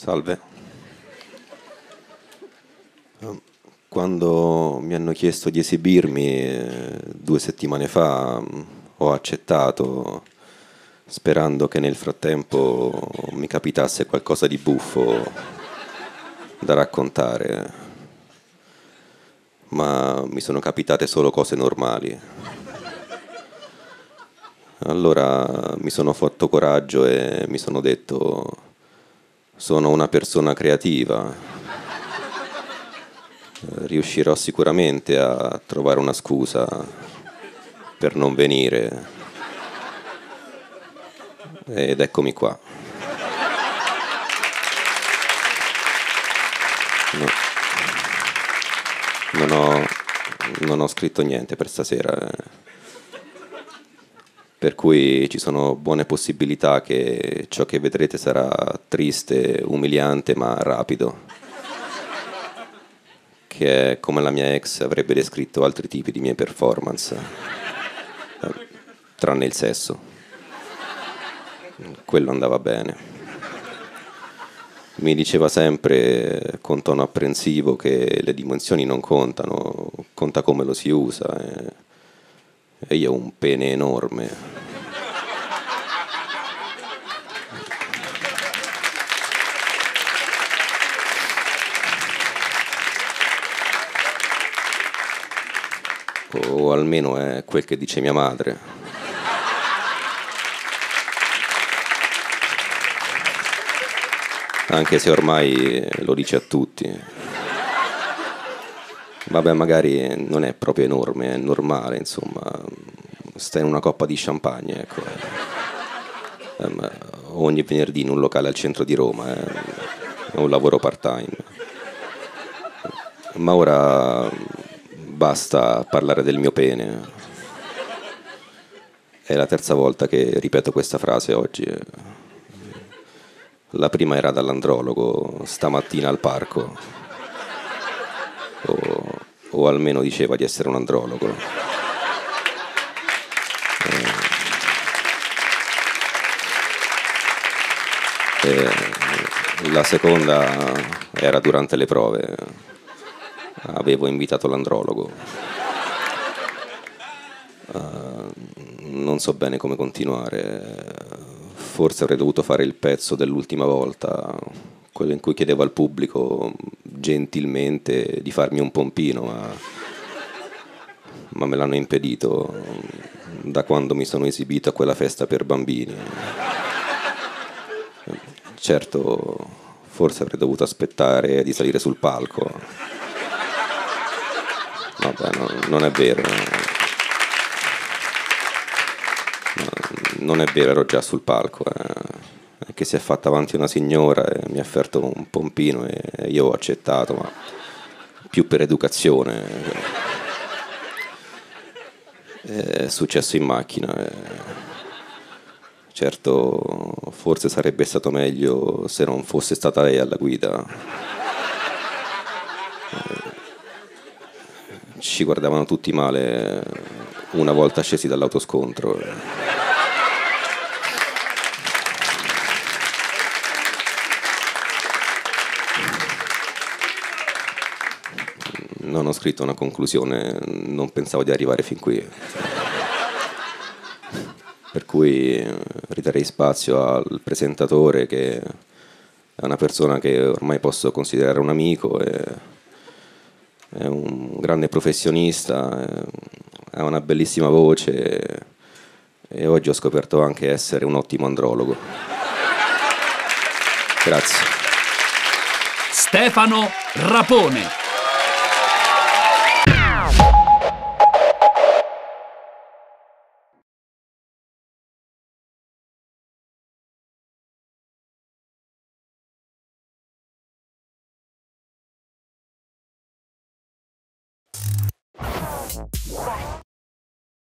Salve. Quando mi hanno chiesto di esibirmi 2 settimane fa, ho accettato, sperando che nel frattempo mi capitasse qualcosa di buffo da raccontare. Ma mi sono capitate solo cose normali. Allora mi sono fatto coraggio e mi sono detto: sono una persona creativa. Riuscirò sicuramente a trovare una scusa per non venire. Ed eccomi qua. No, non ho scritto niente per stasera. Per cui ci sono buone possibilità che ciò che vedrete sarà triste, umiliante, ma rapido. Che è come la mia ex avrebbe descritto altri tipi di mie performance, tranne il sesso. Quello andava bene. Mi diceva sempre con tono apprensivo che le dimensioni non contano, conta come lo si usa, e io ho un pene enorme. O almeno è quel che dice mia madre. Anche se ormai lo dice a tutti. Vabbè, magari non è proprio enorme, è normale, insomma. Sta in una coppa di champagne, ecco. Ogni venerdì in un locale al centro di Roma, è un lavoro part-time. Ma ora basta parlare del mio pene. È la terza volta che ripeto questa frase oggi. La prima era dall'andrologo, stamattina al parco. O almeno diceva di essere un andrologo. La seconda era durante le prove. Avevo invitato l'andrologo. Non so bene come continuare. Forse avrei dovuto fare il pezzo dell'ultima volta, quello in cui chiedevo al pubblico gentilmente di farmi un pompino, ma me l'hanno impedito da quando mi sono esibito a quella festa per bambini. Certo, forse avrei dovuto aspettare di salire sul palco. Vabbè, non è vero. Non è vero, ero già sul palco. È che si è fatta avanti una signora e mi ha offerto un pompino e io ho accettato, ma più per educazione. È successo in macchina. Certo, forse sarebbe stato meglio se non fosse stata lei alla guida. Ci guardavano tutti male una volta scesi dall'autoscontro. Non ho scritto una conclusione, non pensavo di arrivare fin qui. Per cui ridarei spazio al presentatore, che è una persona che ormai posso considerare un amico, è un grande professionista, ha una bellissima voce e oggi ho scoperto anche essere un ottimo andrologo. Grazie. Stefano Rapone.